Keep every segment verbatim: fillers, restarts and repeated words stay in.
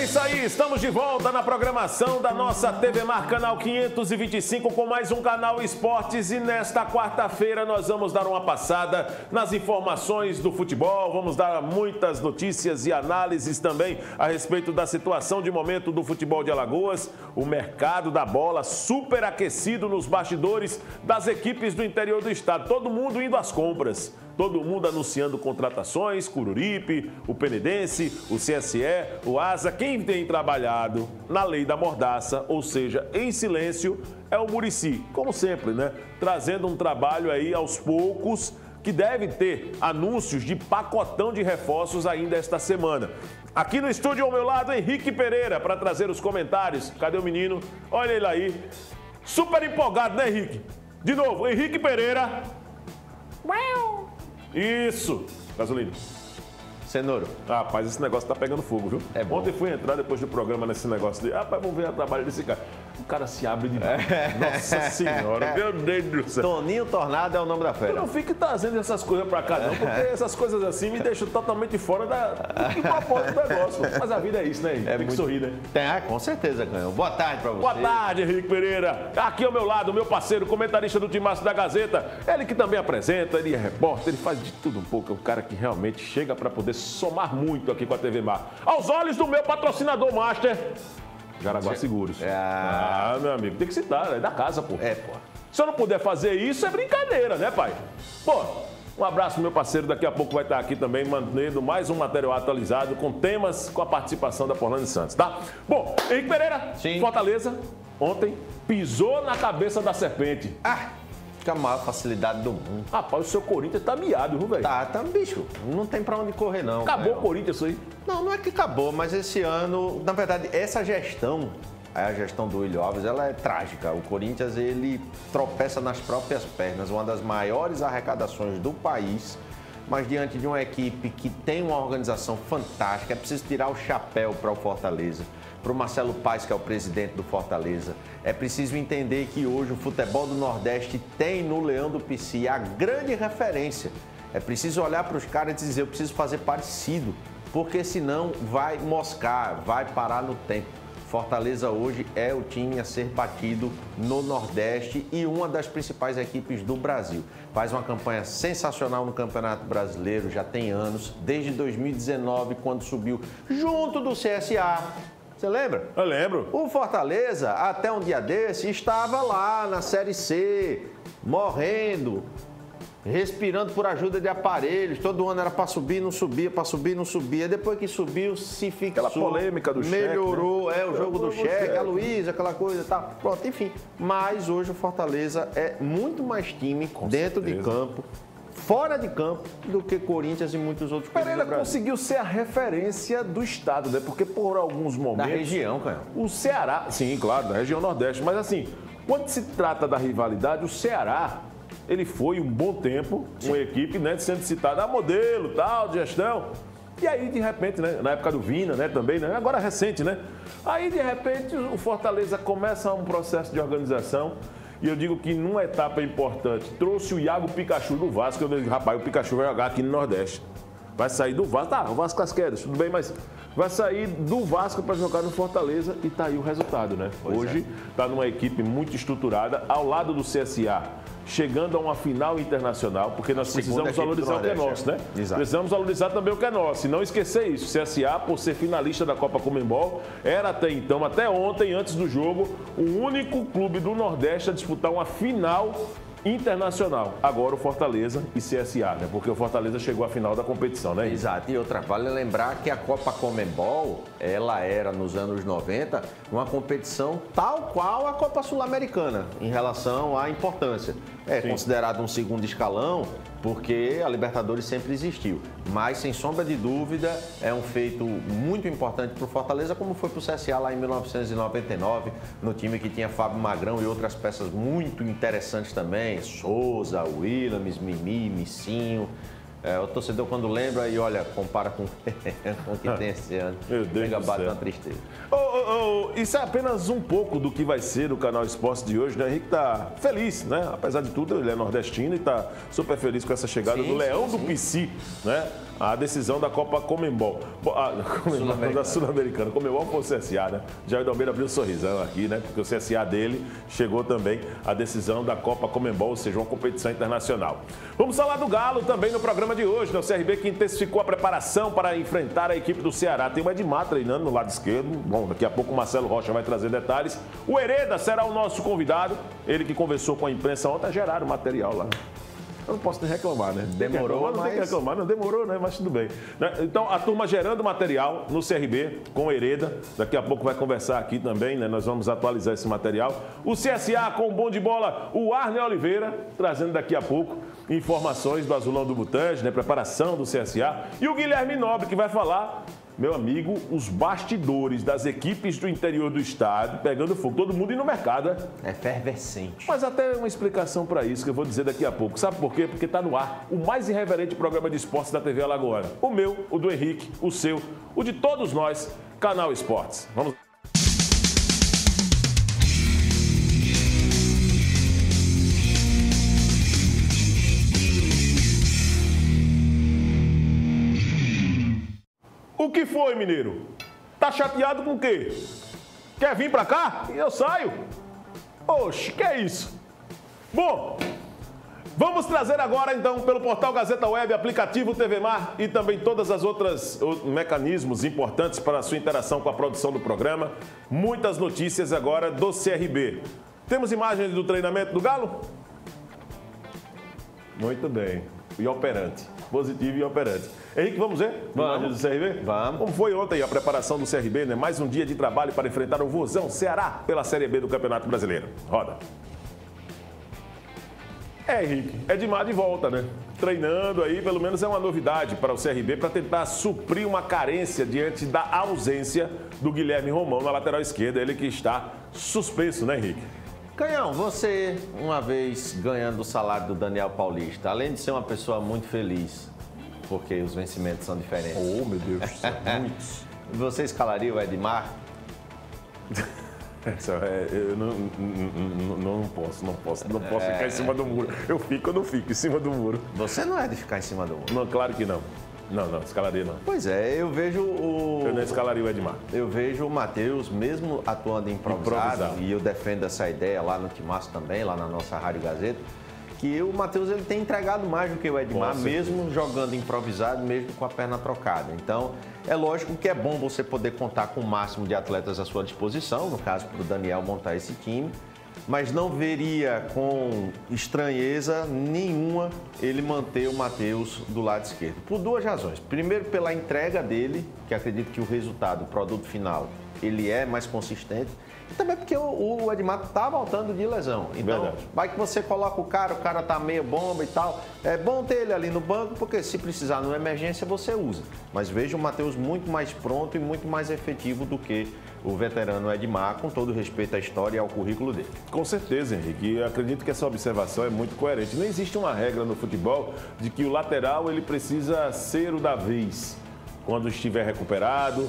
isso aí, estamos de volta na programação da nossa T V Mar Canal quinhentos e vinte e cinco com mais um Canal Esportes e nesta quarta-feira nós vamos dar uma passada nas informações do futebol, vamos dar muitas notícias e análises também a respeito da situação de momento do futebol de Alagoas, o mercado da bola super aquecido nos bastidores das equipes do interior do estado, todo mundo indo às compras. Todo mundo anunciando contratações, Cururipe, o Penedense, o C S E, o Asa. Quem tem trabalhado na lei da mordaça, ou seja, em silêncio, é o Muricy. Como sempre, né? Trazendo um trabalho aí aos poucos, que deve ter anúncios de pacotão de reforços ainda esta semana. Aqui no estúdio ao meu lado, Henrique Pereira, para trazer os comentários. Cadê o menino? Olha ele aí. Super empolgado, né, Henrique? De novo, Henrique Pereira. Uau! Isso, gasolina. Cenouro. Rapaz, esse negócio tá pegando fogo, viu? É bom. Ontem fui entrar depois do programa nesse negócio de... Rapaz, vamos ver o trabalho desse cara. O cara se abre de novo. É. Nossa Senhora, meu Deus do céu. Toninho Tornado é o nome da fera. Eu não fico trazendo essas coisas pra cá, não, porque essas coisas assim me deixam totalmente fora da, do propósito do negócio. Mas a vida é isso, né, Henrique? É Tem muito... que sorrir, né? Tem, ah, com certeza, Canhão. Boa tarde pra você. Boa tarde, Henrique Pereira. Aqui ao meu lado, meu parceiro, comentarista do Timaço da Gazeta. Ele que também apresenta, ele é repórter, ele faz de tudo um pouco. É um cara que realmente chega pra poder somar muito aqui com a T V Mar. Aos olhos do meu patrocinador master, Jaraguá Seguros. É. Ah, meu amigo, tem que citar, é da casa, pô. É, pô. Se eu não puder fazer isso, é brincadeira, né, pai? Pô, um abraço pro meu parceiro, daqui a pouco vai estar aqui também, mantendo mais um material atualizado com temas com a participação da Porlane Santos, tá? Bom, Henrique Pereira, Sim. Fortaleza, ontem pisou na cabeça da serpente. Ah, com a maior facilidade do mundo. Rapaz, o seu Corinthians tá miado, viu, velho? Tá, tá, bicho. Não tem pra onde correr, não. Acabou Canhão. o Corinthians isso aí. Não, não é que acabou, mas esse ano, na verdade, essa gestão, a gestão do Willian Alves, ela é trágica. O Corinthians, ele tropeça nas próprias pernas, uma das maiores arrecadações do país, mas diante de uma equipe que tem uma organização fantástica, é preciso tirar o chapéu para o Fortaleza, para o Marcelo Paes, que é o presidente do Fortaleza. É preciso entender que hoje o futebol do Nordeste tem no Leão do Pici a grande referência. É preciso olhar para os caras e dizer, eu preciso fazer parecido, porque senão vai moscar, vai parar no tempo. Fortaleza hoje é o time a ser batido no Nordeste e uma das principais equipes do Brasil. Faz uma campanha sensacional no Campeonato Brasileiro, já tem anos, desde dois mil e dezenove, quando subiu junto do C S A. Você lembra? Eu lembro. O Fortaleza, até um dia desse, estava lá na Série C, morrendo, respirando por ajuda de aparelhos. Todo ano era para subir, não subia, para subir, não subia. Depois que subiu, se fixou. Aquela polêmica do cheque, melhorou, né? é, o jogo do cheque, a Luísa, aquela coisa e tal. Pronto, enfim. Mas hoje o Fortaleza é muito mais time Com dentro certeza. de campo, fora de campo, do que Corinthians e muitos outros clubes Pereira do Brasil. conseguiu ser a referência do estado, né? Porque por alguns momentos... Da região, cara. O Ceará, sim, claro, da região Nordeste. Mas assim, quando se trata da rivalidade, o Ceará, ele foi um bom tempo, sim, uma equipe, né, sendo citada a modelo, tal, de gestão. E aí, de repente, né, na época do Vina, né, também, né, agora recente, né? Aí, de repente, o Fortaleza começa um processo de organização. E eu digo que numa etapa importante, trouxe o Iago Pikachu do Vasco. Eu digo, rapaz, o Pikachu vai jogar aqui no Nordeste. Vai sair do Vasco, tá, o Vasco das quedas, tudo bem, mas vai sair do Vasco para jogar no Fortaleza e tá aí o resultado, né? Pois Hoje está é. numa equipe muito estruturada, ao lado do C S A, chegando a uma final internacional, porque nós precisamos valorizar o que é nosso, né? Exato. Precisamos valorizar também o que é nosso. E não esquecer isso, o C S A, por ser finalista da Copa Conmebol, era até então, até ontem, antes do jogo, o único clube do Nordeste a disputar uma final internacional. Agora o Fortaleza e C S A, né? Porque o Fortaleza chegou à final da competição, né? Exato. E outra, vale lembrar que a Copa Conmebol, ela era, nos anos noventa, uma competição tal qual a Copa Sul-Americana, em relação à importância. É Sim. considerado um segundo escalão, porque a Libertadores sempre existiu. Mas, sem sombra de dúvida, é um feito muito importante para o Fortaleza, como foi para o C S A lá em mil novecentos e noventa e nove, no time que tinha Fábio Magrão e outras peças muito interessantes também, Souza, Williams, Mimi, Missinho. É, o torcedor, quando lembra e olha, compara com, com o que tem esse ano. Meu Deus Chega, do bate céu. uma tristeza. Oh, oh, oh, isso é apenas um pouco do que vai ser o Canal Esportes de hoje, né? O Henrique tá feliz, né? Apesar de tudo, ele é nordestino e tá super feliz com essa chegada Sim, do Leão sim, do sim. Pici, né? a decisão da Copa Comembol. A, Comembol da Sul-Americana. Comembol foi o C S A, né? Jair Dalmeida abriu um sorrisão aqui, né? Porque o C S A dele chegou também à decisão da Copa Comembol, ou seja, uma competição internacional. Vamos falar do Galo também no programa de hoje, né? O C R B que intensificou a preparação para enfrentar a equipe do Ceará. Tem o Edmar treinando no lado esquerdo. Bom, daqui a pouco o Marcelo Rocha vai trazer detalhes. O Hereda será o nosso convidado. Ele que conversou com a imprensa ontem, geraram material lá. Eu não posso nem reclamar, né? Demorou, reclamar, não mas... tem que reclamar, não demorou, né? Mas tudo bem. Então, a turma gerando material no C R B com o Hereda. Daqui a pouco vai conversar aqui também, né? Nós vamos atualizar esse material. O C S A com o bom de bola, o Arne Oliveira, trazendo daqui a pouco informações do Azulão do Butange, né? Preparação do C S A. E o Guilherme Nobre, que vai falar... Meu amigo, os bastidores das equipes do interior do estado pegando fogo. Todo mundo indo no mercado, né? É efervescente. Mas até uma explicação para isso que eu vou dizer daqui a pouco. Sabe por quê? Porque está no ar o mais irreverente programa de esportes da T V Alagoana. O meu, o do Henrique, o seu, o de todos nós, Canal Esportes. Vamos lá. O que foi, mineiro? Tá chateado com o quê? Quer vir pra cá? E eu saio. Oxe, que é isso? Bom, vamos trazer agora, então, pelo portal Gazeta Web, aplicativo T V Mar e também todas as outras mecanismos importantes para a sua interação com a produção do programa. Muitas notícias agora do C R B. Temos imagens do treinamento do Galo? Muito bem. E operante. Positivo e operante. Henrique, vamos ver? Imagens do C R B? Vamos. Como foi ontem a preparação do C R B, né? Mais um dia de trabalho para enfrentar o Vozão Ceará pela Série B do Campeonato Brasileiro. Roda. É, Henrique, Edmar de volta, né? Treinando aí, pelo menos é uma novidade para o C R B para tentar suprir uma carência diante da ausência do Guilherme Romão na lateral esquerda, ele que está suspenso, né, Henrique? Canhão, você, uma vez ganhando o salário do Daniel Paulista, além de ser uma pessoa muito feliz, porque os vencimentos são diferentes. Oh, meu Deus do céu, muitos. Você escalaria o Edmar? É, eu não, não, não posso, não posso, não posso é... ficar em cima do muro. Eu fico ou não fico em cima do muro. Você não é de ficar em cima do muro? Não, claro que não. Não, não, escalaria não. Pois é, eu vejo o... Eu não escalaria o Edmar. Eu vejo o Matheus, mesmo atuando improvisado, improvisado, e eu defendo essa ideia lá no Timaço também, lá na nossa Rádio Gazeta, que o Matheus ele tem entregado mais do que o Edmar, mesmo jogando improvisado, mesmo com a perna trocada. Então, é lógico que é bom você poder contar com o máximo de atletas à sua disposição, no caso, para o Daniel montar esse time, mas não veria com estranheza nenhuma ele manter o Matheus do lado esquerdo. Por duas razões. Primeiro, pela entrega dele, que acredito que o resultado, o produto final, ele é mais consistente. E também porque o, o Edmar tá voltando de lesão. Então, verdade. Vai que você coloca o cara, o cara tá meio bomba e tal. É bom ter ele ali no banco, porque se precisar numa emergência, você usa. Mas vejo o Matheus muito mais pronto e muito mais efetivo do que o veterano Edmar, com todo respeito à história e ao currículo dele. Com certeza, Henrique. Eu acredito que essa observação é muito coerente. Não existe uma regra no futebol de que o lateral ele precisa ser o da vez quando estiver recuperado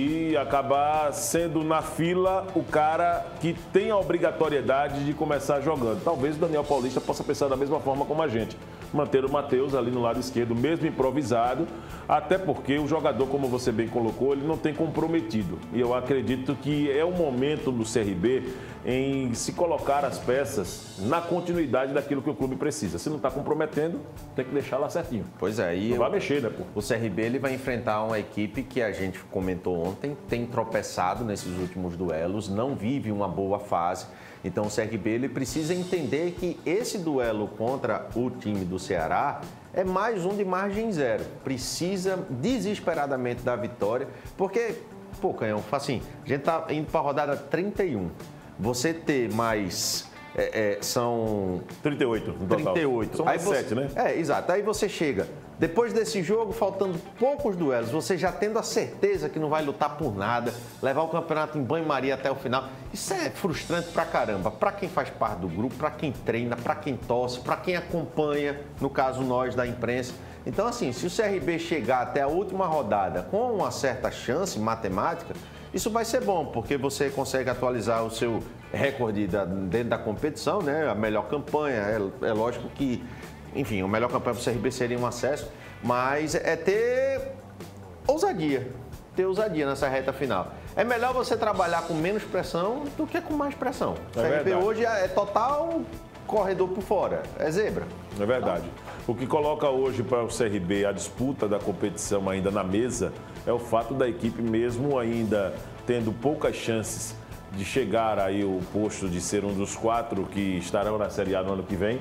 e acabar sendo na fila o cara que tem a obrigatoriedade de começar jogando. Talvez o Daniel Paulista possa pensar da mesma forma como a gente. Manter o Matheus ali no lado esquerdo, mesmo improvisado, até porque o jogador, como você bem colocou, ele não tem comprometido. E eu acredito que é o momento do C R B em se colocar as peças na continuidade daquilo que o clube precisa. Se não está comprometendo, tem que deixar lá certinho. Pois é. E não vai mexer, né, pô? O C R B ele vai enfrentar uma equipe que a gente comentou ontem, tem tropeçado nesses últimos duelos, não vive uma boa fase. Então o C R B ele precisa entender que esse duelo contra o time do Ceará é mais um de margem zero. Precisa desesperadamente da vitória, porque, pô, Canhão, assim, a gente tá indo para a rodada trinta e um. Você ter mais... É, é, são... trinta e oito no total. trinta e oito. São mais sete, né? É, exato. Aí você chega... Depois desse jogo, faltando poucos duelos, você já tendo a certeza que não vai lutar por nada, levar o campeonato em banho-maria até o final, isso é frustrante pra caramba. Pra quem faz parte do grupo, pra quem treina, pra quem torce, pra quem acompanha, no caso nós da imprensa. Então, assim, se o C R B chegar até a última rodada com uma certa chance matemática, isso vai ser bom, porque você consegue atualizar o seu recorde da, dentro da competição, né? A melhor campanha. É, é lógico que... Enfim, a melhor campanha para o C R B seria um acesso, Mas é ter ousadia, ter ousadia nessa reta final. É melhor você trabalhar com menos pressão do que com mais pressão. O É C R B verdade. hoje é total corredor por fora, é zebra. É verdade. O que coloca hoje para o C R B a disputa da competição ainda na mesa é o fato da equipe, mesmo ainda tendo poucas chances de chegar aí o posto de ser um dos quatro que estarão na Série A no ano que vem,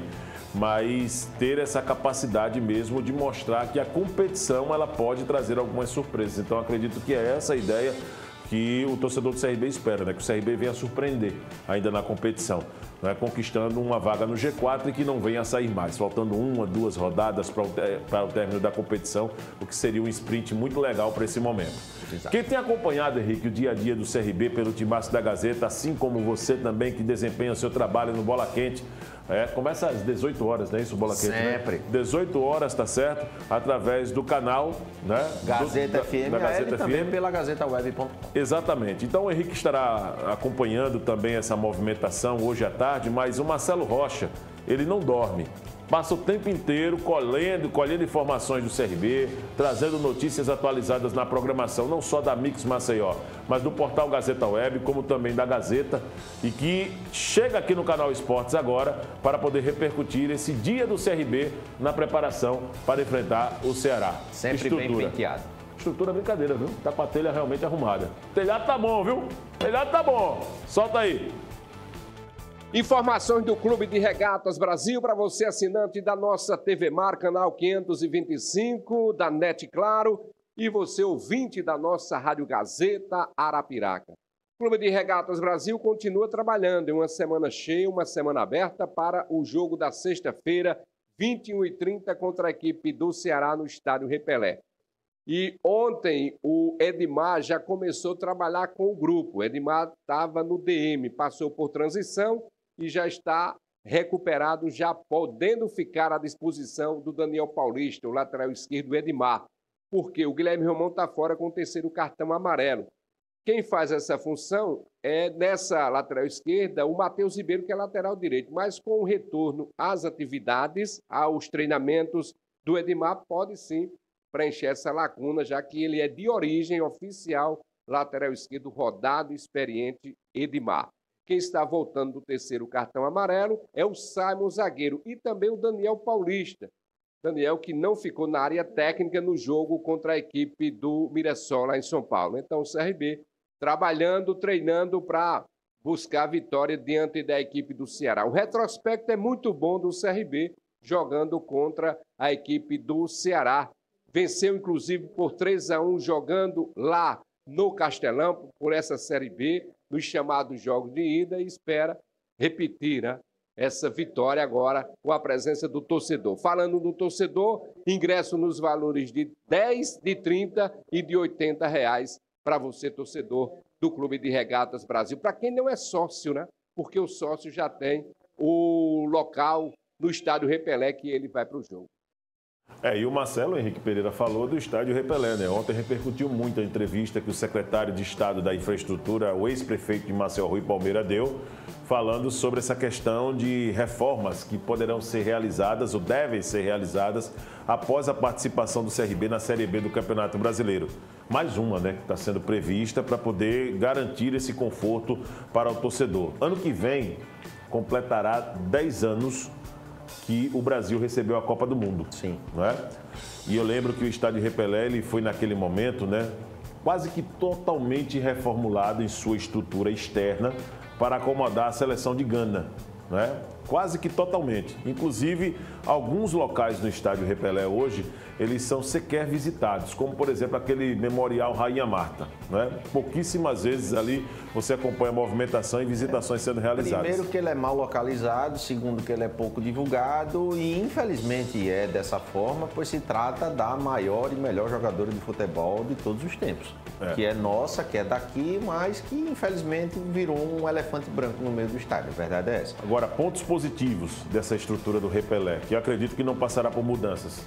mas ter essa capacidade mesmo de mostrar que a competição ela pode trazer algumas surpresas. Então acredito que é essa a ideia que o torcedor do C R B espera, né? Que o C R B venha surpreender ainda na competição, né? Conquistando uma vaga no G quatro e que não venha a sair mais, faltando uma, duas rodadas para o, para o término da competição, o que seria um sprint muito legal para esse momento. Exato. Quem tem acompanhado, Henrique, o dia a dia do C R B pelo Timaço da Gazeta, assim como você também que desempenha o seu trabalho no Bola Quente, é, começa às dezoito horas, não é isso, Bola Quente? Sempre. Né? dezoito horas, tá certo? Através do canal, né? Gazeta do, F M, da, da Gazeta e também F M. pela gazeta web ponto com. Exatamente. Então o Henrique estará acompanhando também essa movimentação hoje à tarde, mas o Marcelo Rocha, ele não dorme. Passa o tempo inteiro colhendo, colhendo informações do C R B, trazendo notícias atualizadas na programação, não só da Mix Maceió, mas do portal Gazeta Web, como também da Gazeta, e que chega aqui no canal Esportes agora para poder repercutir esse dia do C R B na preparação para enfrentar o Ceará. Sempre bem penteado. Estrutura brincadeira, viu? Tá com a telha realmente arrumada. O telhado tá bom, viu? O telhado tá bom. Solta aí. Informações do Clube de Regatas Brasil para você, assinante da nossa T V Mar, canal quinhentos e vinte e cinco, da NET Claro, e você, ouvinte da nossa Rádio Gazeta Arapiraca. O Clube de Regatas Brasil continua trabalhando em uma semana cheia, uma semana aberta para o jogo da sexta-feira, vinte e uma e trinta, contra a equipe do Ceará no Estádio Repelé. E ontem o Edmar já começou a trabalhar com o grupo. O Edmar estava no D M, passou por transição e já está recuperado, já podendo ficar à disposição do Daniel Paulista, o lateral esquerdo do Edmar, porque o Guilherme Romão está fora com o terceiro cartão amarelo. Quem faz essa função é, nessa lateral esquerda, o Matheus Ribeiro, que é lateral direito, mas com o retorno às atividades, aos treinamentos do Edmar, pode sim preencher essa lacuna, já que ele é de origem oficial, lateral esquerdo rodado, experiente, Edmar. Quem está voltando do terceiro cartão amarelo é o Simon zagueiro e também o Daniel Paulista. Daniel que não ficou na área técnica no jogo contra a equipe do Mirassol lá em São Paulo. Então o C R B trabalhando, treinando para buscar a vitória diante da equipe do Ceará. O retrospecto é muito bom do C R B jogando contra a equipe do Ceará. Venceu, inclusive, por três a um, jogando lá no Castelão, por essa Série B, nos chamados jogos de ida, e espera repetir, né, essa vitória agora com a presença do torcedor. Falando do torcedor, ingresso nos valores de dez, de trinta e de oitenta reais para você, torcedor do Clube de Regatas Brasil. Para quem não é sócio, né? Porque o sócio já tem o local no Estádio Repelé que ele vai para o jogo. É, e o Marcelo Henrique Pereira falou do Estádio Repelé, né? Ontem repercutiu muito a entrevista que o secretário de Estado da Infraestrutura, o ex-prefeito de Maceió, Rui Palmeira, deu, falando sobre essa questão de reformas que poderão ser realizadas ou devem ser realizadas após a participação do C R B na Série B do Campeonato Brasileiro. Mais uma, né, que está sendo prevista para poder garantir esse conforto para o torcedor. Ano que vem completará dez anos que o Brasil recebeu a Copa do Mundo. Sim. Não é? E eu lembro que o Estádio Repelé ele foi naquele momento, né, quase que totalmente reformulado em sua estrutura externa para acomodar a seleção de Gana, não é? Quase que totalmente. Inclusive, alguns locais no Estádio Repelé hoje, eles são sequer visitados, como, por exemplo, aquele Memorial Rainha Marta, não é? Pouquíssimas vezes ali você acompanha a movimentação e visitações sendo realizadas. Primeiro que ele é mal localizado, segundo que ele é pouco divulgado e, infelizmente, é dessa forma, pois se trata da maior e melhor jogadora de futebol de todos os tempos. É. Que é nossa, que é daqui, mas que, infelizmente, virou um elefante branco no meio do estádio. A verdade é essa. Agora, pontos positivos dessa estrutura do Repelé, que eu acredito que não passará por mudanças.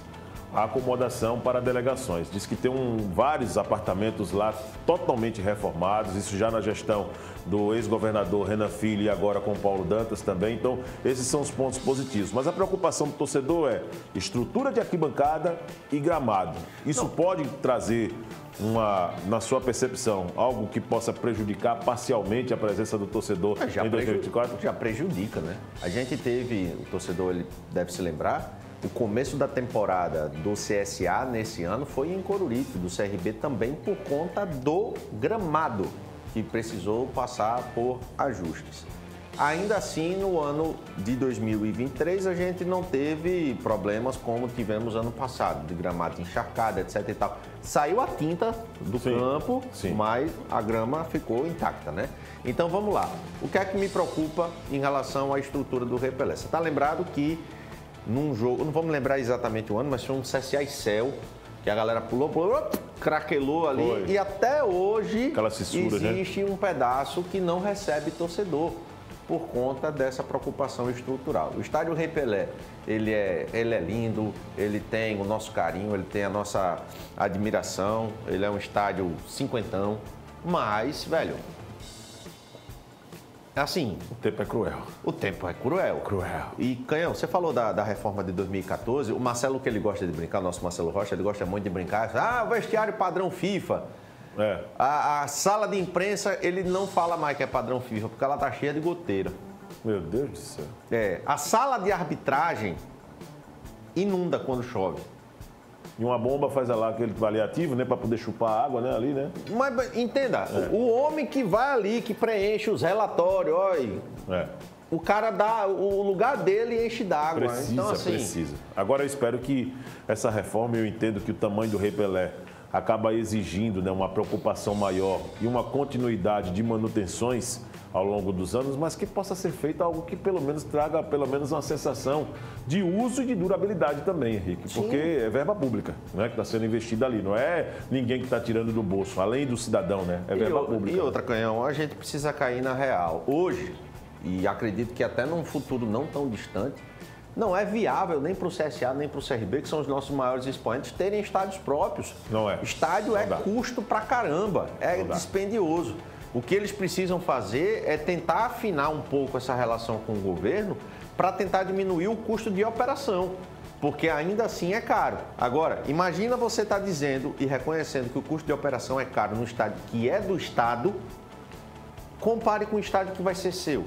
a acomodação para delegações. Diz que tem um, vários apartamentos lá totalmente reformados, isso já na gestão do ex-governador Renan Filho e agora com o Paulo Dantas também. Então, esses são os pontos positivos. Mas a preocupação do torcedor é estrutura de arquibancada e gramado. Isso Não. pode trazer, uma, na sua percepção, algo que possa prejudicar parcialmente a presença do torcedor já em dois mil e vinte e quatro? Já prejudica, né? A gente teve, o torcedor ele deve se lembrar, o começo da temporada do C S A nesse ano foi em Coruripe, do C R B também por conta do gramado, que precisou passar por ajustes. Ainda assim, no ano de dois mil e vinte e três, a gente não teve problemas como tivemos ano passado, de gramado encharcado, etc e tal. Saiu a tinta do sim, campo, sim. mas a grama ficou intacta, né? Então, vamos lá. O que é que me preocupa em relação à estrutura do Rei Pelé? Você está lembrado que num jogo, não vamos lembrar exatamente o ano, mas foi um C S A e Céu, que a galera pulou, pulou, craquelou ali. Foi. E até hoje fissura, existe né? um pedaço que não recebe torcedor por conta dessa preocupação estrutural. O estádio Rei Pelé, ele é, ele é lindo, ele tem o nosso carinho, ele tem a nossa admiração, ele é um estádio cinquentão, mas, velho, assim... O tempo é cruel. O tempo é cruel. Cruel. E, Canhão, você falou da, da reforma de dois mil e quatorze, o Marcelo, que ele gosta de brincar, o nosso Marcelo Rocha, ele gosta muito de brincar, ah, o vestiário padrão FIFA. É. A, a sala de imprensa, ele não fala mais que é padrão FIFA, porque ela tá cheia de goteira. Meu Deus do céu. É, a sala de arbitragem inunda quando chove. E uma bomba faz lá aquele paliativo, né? Para poder chupar a água, né? Ali, né? Mas, entenda, é. o, o homem que vai ali, que preenche os relatórios, olha... É. O cara dá, o lugar dele enche d'água. Precisa, então, assim... precisa. Agora eu espero que essa reforma, eu entendo que o tamanho do Rei Pelé acaba exigindo, né, uma preocupação maior e uma continuidade de manutenções ao longo dos anos, mas que possa ser feito algo que pelo menos traga pelo menos uma sensação de uso e de durabilidade também, Henrique, Sim. porque é verba pública, né, que está sendo investida ali, não é ninguém que está tirando do bolso, além do cidadão, né, é verba e, pública. E outra, Canhão, a gente precisa cair na real. Hoje, e acredito que até num futuro não tão distante, não é viável nem para o C S A, nem para o C R B, que são os nossos maiores expoentes, terem estádios próprios. Não é. Estádio não é dá. custo pra caramba, é não dispendioso. O que eles precisam fazer é tentar afinar um pouco essa relação com o governo para tentar diminuir o custo de operação, porque ainda assim é caro. Agora, imagina você estar dizendo e reconhecendo que o custo de operação é caro no estádio que é do Estado, compare com o estádio que vai ser seu.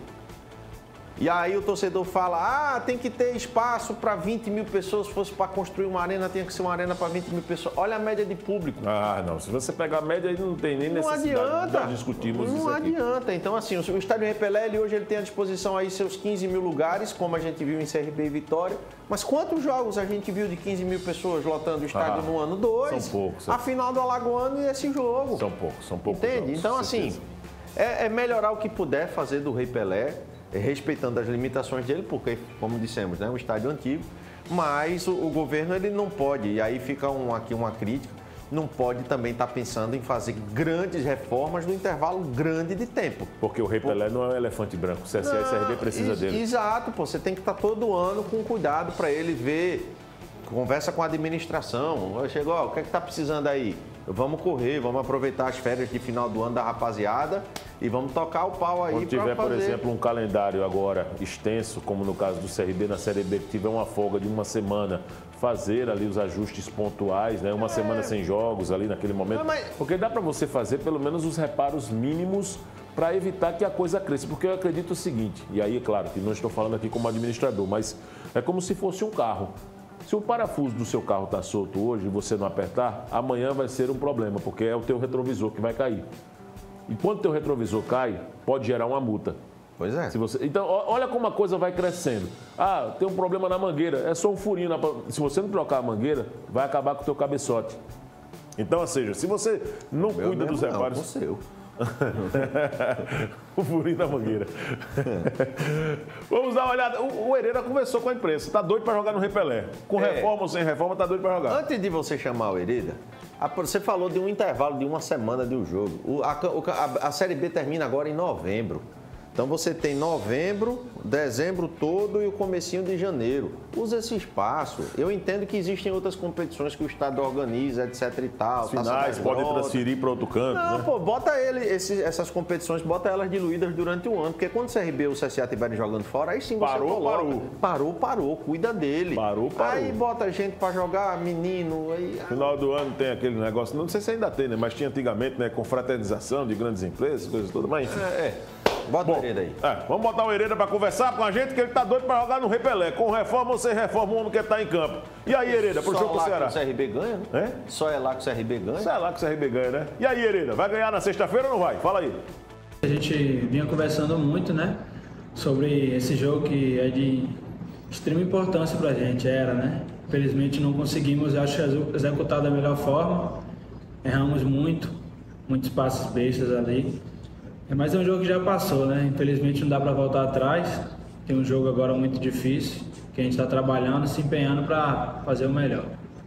E aí o torcedor fala, ah, tem que ter espaço para vinte mil pessoas, se fosse para construir uma arena, tinha que ser uma arena para vinte mil pessoas. Olha a média de público. Ah, não, se você pegar a média, aí não tem nem não necessidade adianta. de discutirmos não isso aqui. Não adianta. Então, assim, o estádio Rei Pelé, ele, hoje ele tem à disposição aí seus quinze mil lugares, como a gente viu em C R B e Vitória. Mas quantos jogos a gente viu de quinze mil pessoas lotando o estádio ah, no ano dois? São poucos. São... A final do Alagoano e esse jogo. São poucos, são poucos. Entende? Jogos, então, assim, é, é melhorar o que puder fazer do Rei Pelé, respeitando as limitações dele, porque, como dissemos, é né, um estádio antigo, mas o, o governo ele não pode, e aí fica um, aqui uma crítica, não pode também estar pensando em fazer grandes reformas no intervalo grande de tempo. Porque o Rei Pelé não é um elefante branco, o C S A e o C R B precisa ex dele. Exato, pô, você tem que estar todo ano com cuidado para ele ver, conversa com a administração, chegou, ó, o que é que está precisando aí? Vamos correr, vamos aproveitar as férias de final do ano da rapaziada e vamos tocar o pau aí. Quando tiver, fazer... por exemplo, um calendário agora extenso, como no caso do C R B na Série B, que tiver uma folga de uma semana, fazer ali os ajustes pontuais, né? Uma é... semana sem jogos ali naquele momento. Mas... Porque dá para você fazer pelo menos os reparos mínimos para evitar que a coisa cresça. Porque eu acredito o seguinte, e aí, é claro, que não estou falando aqui como administrador, mas é como se fosse um carro. Se o parafuso do seu carro está solto hoje e você não apertar, amanhã vai ser um problema, porque é o teu retrovisor que vai cair. E quando o teu retrovisor cai, pode gerar uma multa. Pois é. Se você... Então, olha como a coisa vai crescendo. Ah, tem um problema na mangueira, é só um furinho. Na... Se você não trocar a mangueira, vai acabar com o teu cabeçote. Então, ou seja, se você não Meu cuida dos reparos... Não, com o seu. O furinho da mangueira. Vamos dar uma olhada. O, o Hereda conversou com a imprensa. Tá doido para jogar no Rei Pelé. Com é. reforma ou sem reforma, tá doido para jogar. Antes de você chamar o Hereda, você falou de um intervalo de uma semana de um jogo. O, a, a, a Série B termina agora em novembro. Então você tem novembro, dezembro todo e o comecinho de janeiro. Usa esse espaço. Eu entendo que existem outras competições que o Estado organiza, etc e tal. Finais, pode transferir para outro canto, Não, né? pô, bota ele, esse, essas competições, bota elas diluídas durante o ano. Porque quando o C R B e o C S A estiverem jogando fora, aí sim você Parou, coloca. parou. Parou, parou. Cuida dele. Parou, parou. Aí bota gente para jogar, menino. Aí... Final do ano tem aquele negócio, não sei se ainda tem, né? Mas tinha antigamente, né? Com fraternização de grandes empresas, coisas todas, mas enfim. É, é. Bota Bom, o Hereda aí. É, vamos botar o Hereda para conversar com a gente, que ele tá doido para jogar no Repelé. Com reforma ou sem reforma, o homem que tá em campo. E aí, Hereda, pro Só jogo do lá Ceará? que o C R B ganha, né? É? Só é lá que o C R B ganha. Sei lá que o C R B ganha, né? E aí, Hereda, vai ganhar na sexta-feira ou não vai? Fala aí. A gente vinha conversando muito, né, sobre esse jogo que é de extrema importância pra gente, era, né? Infelizmente não conseguimos, acho, executar da melhor forma. Erramos muito, muitos passes bestas ali. Mas é um jogo que já passou, né? Infelizmente não dá para voltar atrás. Tem um jogo agora muito difícil, que a gente está trabalhando, se empenhando para fazer o melhor.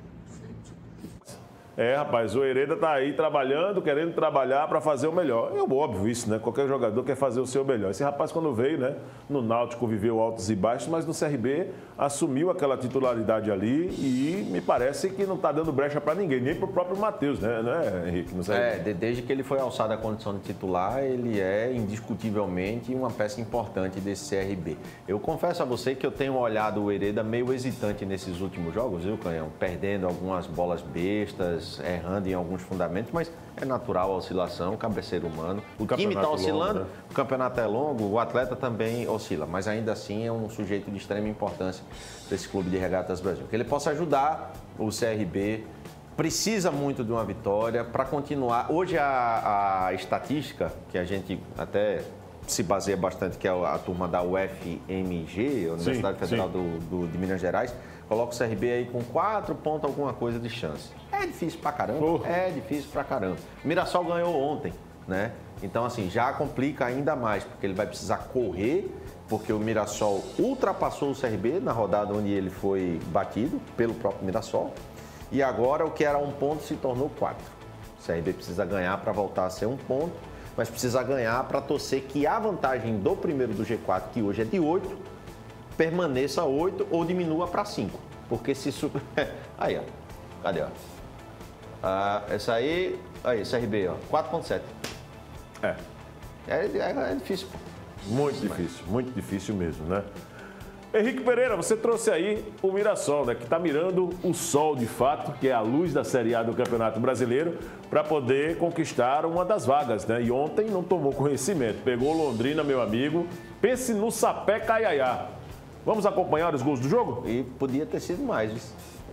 É, rapaz, o Hereda tá aí trabalhando, querendo trabalhar para fazer o melhor. É óbvio isso, né? Qualquer jogador quer fazer o seu melhor. Esse rapaz, quando veio, né? No Náutico viveu altos e baixos, mas no C R B assumiu aquela titularidade ali e me parece que não tá dando brecha para ninguém, nem pro próprio Matheus, né, né, Henrique? No C R B. É, de- desde que ele foi alçado à condição de titular, ele é indiscutivelmente uma peça importante desse C R B. Eu confesso a você que eu tenho olhado o Hereda meio hesitante nesses últimos jogos, viu, Canhão? Perdendo algumas bolas bestas, errando em alguns fundamentos, mas é natural a oscilação, o cabeceiro humano. O, O time está campeonato oscilando, longo, né? o campeonato é longo, o atleta também oscila, mas ainda assim é um sujeito de extrema importância para esse Clube de Regatas Brasil. Que ele possa ajudar o C R B, precisa muito de uma vitória para continuar. Hoje a, a estatística, que a gente até se baseia bastante, que é a turma da U F M G, a Universidade Sim, Federal sim. do, do- de Minas Gerais, coloca o C R B aí com quatro pontos alguma coisa de chance. É difícil pra caramba, Porra. é difícil pra caramba. O Mirassol ganhou ontem, né? Então, assim, já complica ainda mais, porque ele vai precisar correr, porque o Mirassol ultrapassou o C R B na rodada onde ele foi batido pelo próprio Mirassol. E agora o que era um ponto se tornou quatro. O C R B precisa ganhar para voltar a ser um ponto, mas precisa ganhar para torcer que a vantagem do primeiro do G quatro, que hoje é de oito, permaneça oito ou diminua para cinco. Porque se... Su... Aí, ó. Cadê, ó? Ah, essa aí... Aí, C R B, ó. quatro ponto sete. É, É, é, é difícil. muito difícil, muito difícil mesmo, né? Henrique Pereira, você trouxe aí o Mirassol, né? Que está mirando o sol de fato, que é a luz da Série A do Campeonato Brasileiro, para poder conquistar uma das vagas, né? E ontem não tomou conhecimento. Pegou Londrina, meu amigo. Pense no sapé caiaiá. Vamos acompanhar os gols do jogo? E podia ter sido mais, isso.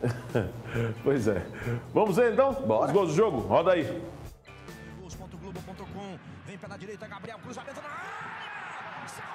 Pois é. Vamos ver então Bora. os gols do jogo? Roda aí. gols ponto globo ponto com. Vem pela direita, Gabriel, cruzamento na área. Zé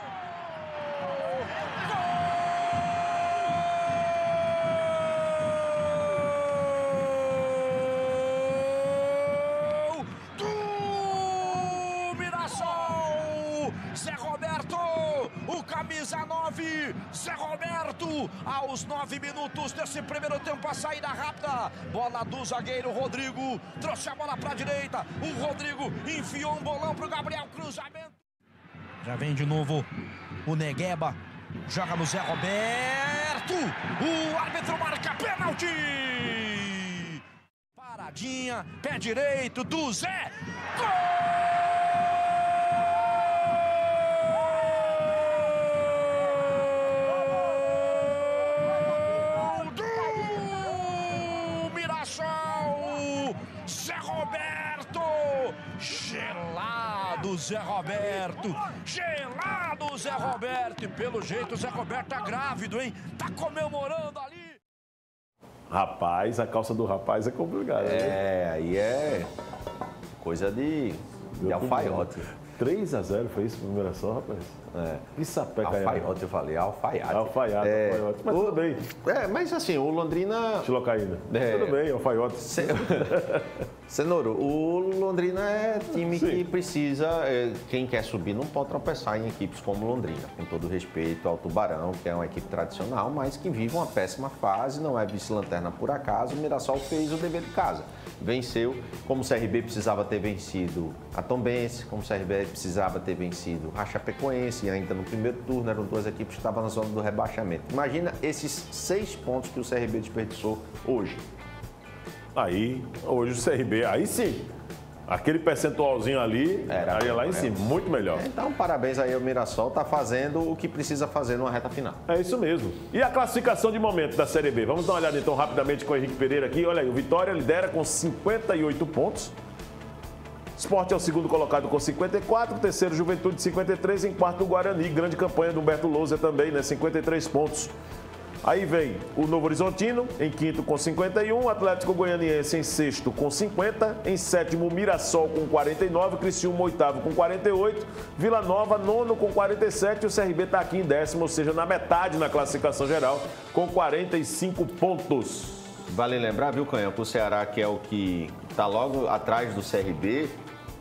Roberto! Gol do Mirassol! Zé Roberto, o camisa nove, Zé Roberto, aos nove minutos desse primeiro tempo, a saída rápida, bola do zagueiro Rodrigo, trouxe a bola para a direita, o Rodrigo enfiou um bolão para o Gabriel, cruzamento. Já vem de novo o Negueba, joga no Zé Roberto, o árbitro marca pênalti. Paradinha, pé direito do Zé, gol do Mirassol, Zé Roberto, gelado Zé Roberto, gelado Zé Roberto, e pelo jeito o Zé Roberto tá grávido, hein, tá comemorando ali. Rapaz, a calça do rapaz é complicada, né? É, aí é coisa de, de Deu alfaiote. três a zero foi isso pro Mirassol, rapaz? É. Que sapé caiaiá. Alfaiote, eu falei, alfaiate. Alfaiate, É, alfaiate. Mas o- tudo bem. É, mas assim, o Londrina... Xilocaína. É. Tudo bem, alfaiate. Ce- Cenouro, o Londrina é time Sim. que precisa, é, quem quer subir não pode tropeçar em equipes como Londrina, com todo respeito ao Tubarão, que é uma equipe tradicional, mas que vive uma péssima fase, não é vice-lanterna por acaso. O Mirassol fez o dever de casa. venceu, como o C R B precisava ter vencido a Tombense, como o C R B precisava ter vencido a Chapecoense, e ainda no primeiro turno eram duas equipes que estavam na zona do rebaixamento. Imagina esses seis pontos que o C R B desperdiçou hoje. Aí, hoje o C R B, aí sim, aquele percentualzinho ali, Era, aí lá em é. cima, muito melhor. Então, parabéns aí ao Mirassol, tá fazendo o que precisa fazer numa reta final. É isso mesmo. E a classificação de momento da Série B? Vamos dar uma olhada então rapidamente com o Henrique Pereira aqui. Olha aí, o Vitória lidera com cinquenta e oito pontos. Sport é o segundo colocado com cinquenta e quatro, terceiro Juventude cinquenta e três, em quarto o Guarani, grande campanha do Humberto Lousa também, né, cinquenta e três pontos. Aí vem o Novo Horizontino, em quinto com cinquenta e um, Atlético Goianiense em sexto com cinquenta, em sétimo Mirassol com quarenta e nove, Criciúma oitavo com quarenta e oito, Vila Nova nono com quarenta e sete, o C R B está aqui em décimo, ou seja, na metade na classificação geral, com quarenta e cinco pontos. Vale lembrar, viu, Canhão, que o Ceará, que é o que está logo atrás do C R B,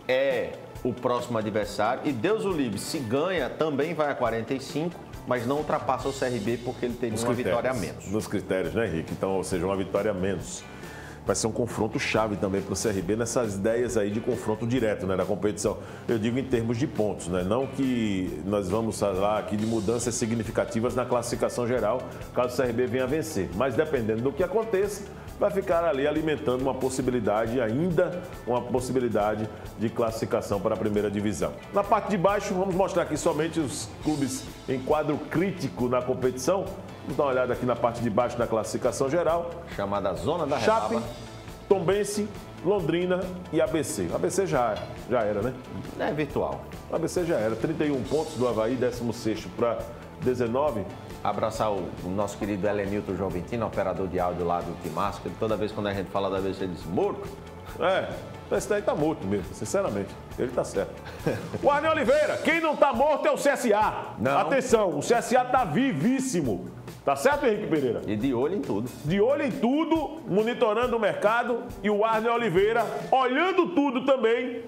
é o próximo adversário, e Deus o livre, se ganha, também vai a quarenta e cinco, mas não ultrapassa o C R B porque ele teria uma vitória a menos. Nos critérios, né, Henrique? Então, ou seja, uma vitória a menos. Vai ser um confronto chave também para o C R B nessas ideias aí de confronto direto, né, da competição. Eu digo em termos de pontos, né? Não que nós vamos falar aqui de mudanças significativas na classificação geral, caso o C R B venha a vencer. Mas dependendo do que aconteça, vai ficar ali alimentando uma possibilidade ainda, uma possibilidade de classificação para a primeira divisão. Na parte de baixo, vamos mostrar aqui somente os clubes em quadro crítico na competição. Vamos dar uma olhada aqui na parte de baixo da classificação geral. Chamada Zona da Chape, Rebaba. Tombense, Londrina e A B C. A B C já, já era, né? É virtual. A B C já era. trinta e um pontos do Avaí, décimo sexto para dezenove. Abraçar o, o nosso querido Helenilton Joventino, operador de áudio lá do Timasco, que toda vez quando a gente fala da B C, ele diz morto. É, esse daí tá morto mesmo, sinceramente. Ele tá certo. O Arnel Oliveira, quem não tá morto é o C S A. Não. Atenção, o C S A tá vivíssimo. Tá certo, Henrique Pereira? E de olho em tudo. De olho em tudo, monitorando o mercado, e o Arnel Oliveira olhando tudo também.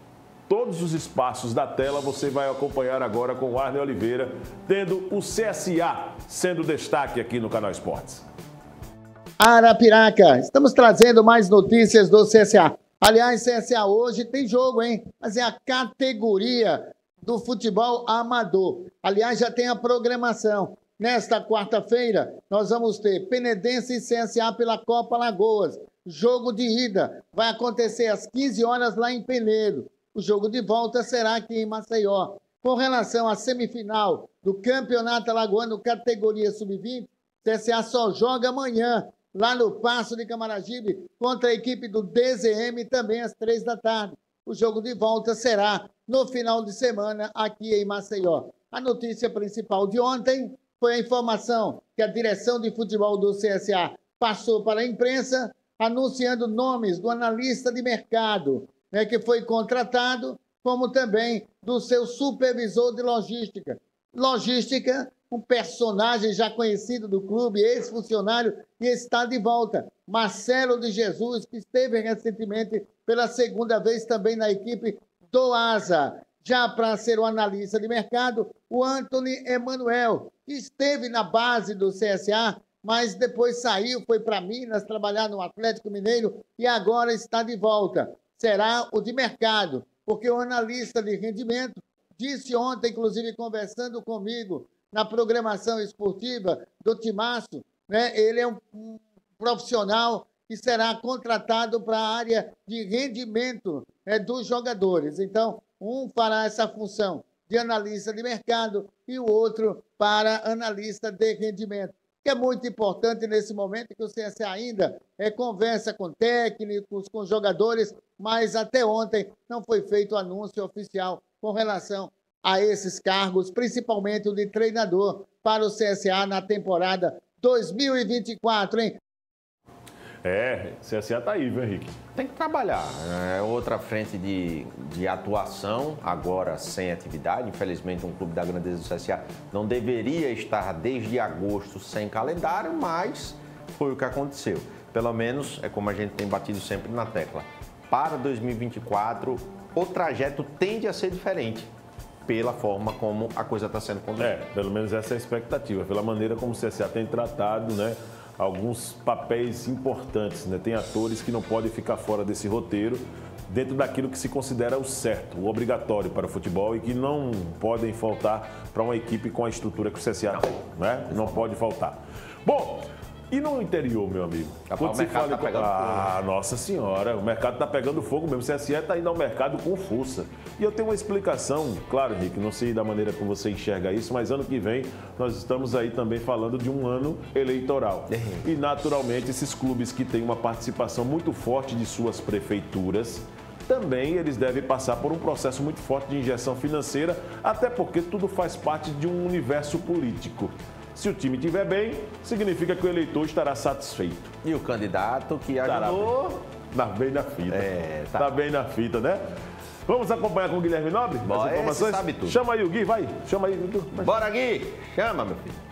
Todos os espaços da tela você vai acompanhar agora com o Arnel Oliveira, tendo o C S A sendo destaque aqui no Canal Esportes. Arapiraca, estamos trazendo mais notícias do C S A. Aliás, C S A hoje tem jogo, hein? Mas é a categoria do futebol amador. Aliás, já tem a programação. Nesta quarta-feira, nós vamos ter Penedense e C S A pela Copa Lagoas. Jogo de ida vai acontecer às quinze horas lá em Penedo. O jogo de volta será aqui em Maceió. Com relação à semifinal do Campeonato Alagoano categoria sub vinte, C S A só joga amanhã, lá no Paço de Camaragibe, contra a equipe do D Z M, também às três da tarde. O jogo de volta será no final de semana aqui em Maceió. A notícia principal de ontem foi a informação que a direção de futebol do C S A passou para a imprensa, anunciando nomes do analista de mercado, né, que foi contratado, como também do seu supervisor de logística. Logística, um personagem já conhecido do clube, ex-funcionário, e está de volta. Marcelo de Jesus, que esteve recentemente pela segunda vez também na equipe do Asa. Já para ser o analista de mercado, o Anthony Emanuel, que esteve na base do C S A, mas depois saiu, foi para Minas trabalhar no Atlético Mineiro e agora está de volta. Será o de mercado, porque o analista de rendimento disse ontem, inclusive conversando comigo na programação esportiva do Timaço, né, ele é um, um profissional que será contratado para a área de rendimento, né, dos jogadores. Então, um fará essa função de analista de mercado e o outro para analista de rendimento, que é muito importante nesse momento que o C S A ainda é, conversa com técnicos, com jogadores, mas até ontem não foi feito anúncio oficial com relação a esses cargos, principalmente o de treinador para o C S A na temporada dois mil e vinte e quatro, hein? É, C S A tá aí, viu, Henrique? Tem que trabalhar. É outra frente de, de atuação, agora sem atividade. Infelizmente, um clube da grandeza do C S A não deveria estar desde agosto sem calendário, mas foi o que aconteceu. Pelo menos, é como a gente tem batido sempre na tecla. Para dois mil e vinte e quatro, o trajeto tende a ser diferente, pela forma como a coisa está sendo conduzida. É, pelo menos essa é a expectativa, pela maneira como o C S A tem tratado, né, alguns papéis importantes, né? Tem atores que não podem ficar fora desse roteiro, dentro daquilo que se considera o certo, o obrigatório para o futebol e que não podem faltar para uma equipe com a estrutura que o C S A tem, né? Não pode faltar. Bom, e no interior, meu amigo? Rapaz, o mercado está pegando fogo. Ah, nossa senhora, o mercado está pegando fogo mesmo. O C S A está indo ao mercado com força. E eu tenho uma explicação, claro, Henrique, não sei da maneira como você enxerga isso, mas ano que vem nós estamos aí também falando de um ano eleitoral. E, naturalmente, esses clubes que têm uma participação muito forte de suas prefeituras, também eles devem passar por um processo muito forte de injeção financeira, até porque tudo faz parte de um universo político. Se o time estiver bem, significa que o eleitor estará satisfeito. E o candidato que ajudou... Tá bem na fita. É, tá. Tá bem na fita, né? Vamos acompanhar com o Guilherme Nobre? Bom, as informações? sabe tudo. Chama aí o Gui, vai. Chama aí. Bora, Gui. Chama, meu filho.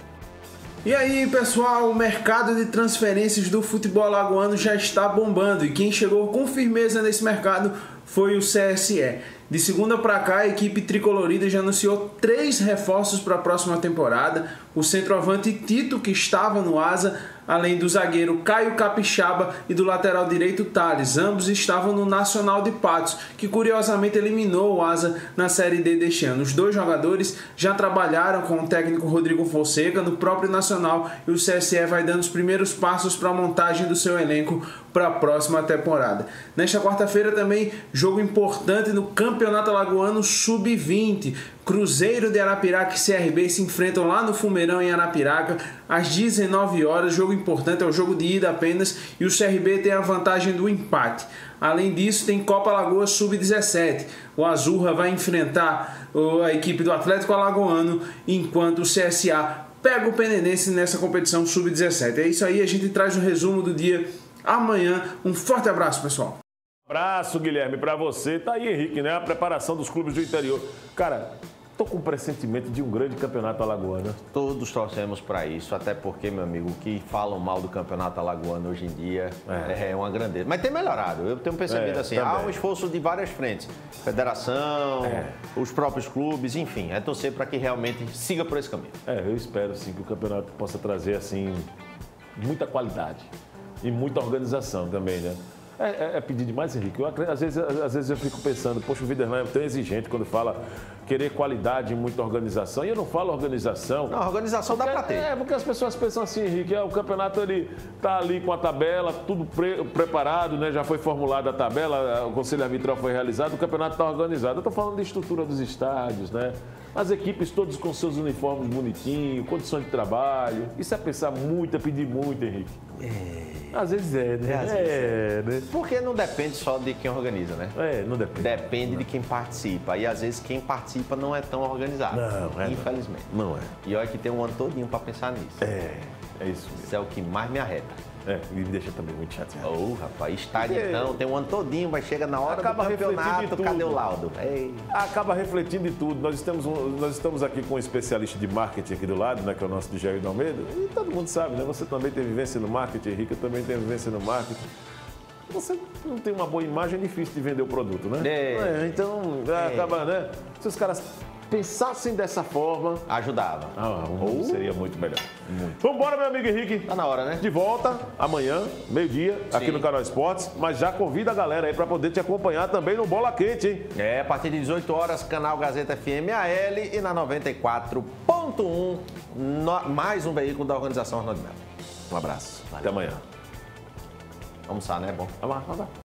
E aí, pessoal, o mercado de transferências do futebol alagoano já está bombando e quem chegou com firmeza nesse mercado foi o C S E. De segunda para cá, a equipe tricolorida já anunciou três reforços para a próxima temporada. O centroavante Tito, que estava no Asa, além do zagueiro Caio Capixaba e do lateral direito Thales. Ambos estavam no Nacional de Patos, que curiosamente eliminou o Asa na Série D deste ano. Os dois jogadores já trabalharam com o técnico Rodrigo Fonseca no próprio Nacional e o C S E vai dando os primeiros passos para a montagem do seu elenco para a próxima temporada. Nesta quarta-feira também, jogo importante no Campeonato Alagoano sub vinte. Cruzeiro de Arapiraca e C R B se enfrentam lá no Fumeirão em Arapiraca às dezenove horas. Jogo importante, é o jogo de ida apenas e o C R B tem a vantagem do empate. Além disso, tem Copa Alagoas sub dezessete. O Azurra vai enfrentar a equipe do Atlético Alagoano, enquanto o C S A pega o Penenense nessa competição sub dezessete. É isso aí, a gente traz o resumo do dia amanhã. Um forte abraço, pessoal. Abraço, Guilherme, para você. Tá aí, Henrique, né? A preparação dos clubes do interior. Cara, tô com um pressentimento de um grande campeonato alagoano. Todos torcemos para isso, até porque, meu amigo, o que falam mal do campeonato alagoano hoje em dia é, é uma grandeza. Mas tem melhorado, eu tenho percebido é, assim, também. Há um esforço de várias frentes. Federação, é. os próprios clubes, enfim, é torcer para que realmente siga por esse caminho. É, eu espero sim que o campeonato possa trazer, assim, muita qualidade e muita organização também, né? É, é, é pedir demais, Henrique. Eu, às, vezes, às vezes eu fico pensando, poxa, o Viderlan é tão exigente quando fala querer qualidade e muita organização. E eu não falo organização. Não, organização porque, dá pra ter. É, porque as pessoas pensam assim, Henrique, é, o campeonato ele tá ali com a tabela, tudo pre, preparado, né? Já foi formulada a tabela, o conselho arbitral foi realizado, o campeonato está organizado. Eu tô falando de estrutura dos estádios, né? As equipes todas com seus uniformes bonitinhos, condições de trabalho. Isso é pensar muito, é pedir muito, Henrique. É. Às vezes é, né? É, às vezes é, né? Porque não depende só de quem organiza, né? É, não depende. Depende não. de quem participa. E às vezes quem participa não é tão organizado. Não, é. Infelizmente. Não é. E olha que tem um ano todinho para pensar nisso. É, é isso mesmo. Isso é o que mais me arreta. É, e me deixa também muito chateado. Ô, oh, rapaz, estádio Porque... então, tem um ano todinho, mas chega na hora Acaba do campeonato, cadê o laudo? Ei. Acaba refletindo em tudo. Nós estamos, nós estamos aqui com um especialista de marketing aqui do lado, né, que é o nosso Jair Almeida, e todo mundo sabe, né? Você também tem vivência no marketing, Henrique, eu também tenho vivência no marketing. Você não tem uma boa imagem, é difícil de vender o produto, né? É. É, então, é. acaba, né? Se os caras pensassem dessa forma... Ajudava. Ah, um, seria muito melhor. Muito. Vamos embora, meu amigo Henrique. Tá na hora, né? De volta amanhã, meio-dia, aqui no Canal Esportes. Mas já convida a galera aí para poder te acompanhar também no Bola Quente, hein? É, a partir de dezoito horas, canal Gazeta F M A L e na noventa e quatro ponto um, no, mais um veículo da organização Arnaldo Melo. Um abraço. Valeu. Até amanhã. Almoçar, né? Bom. Vamos lá, vamos lá.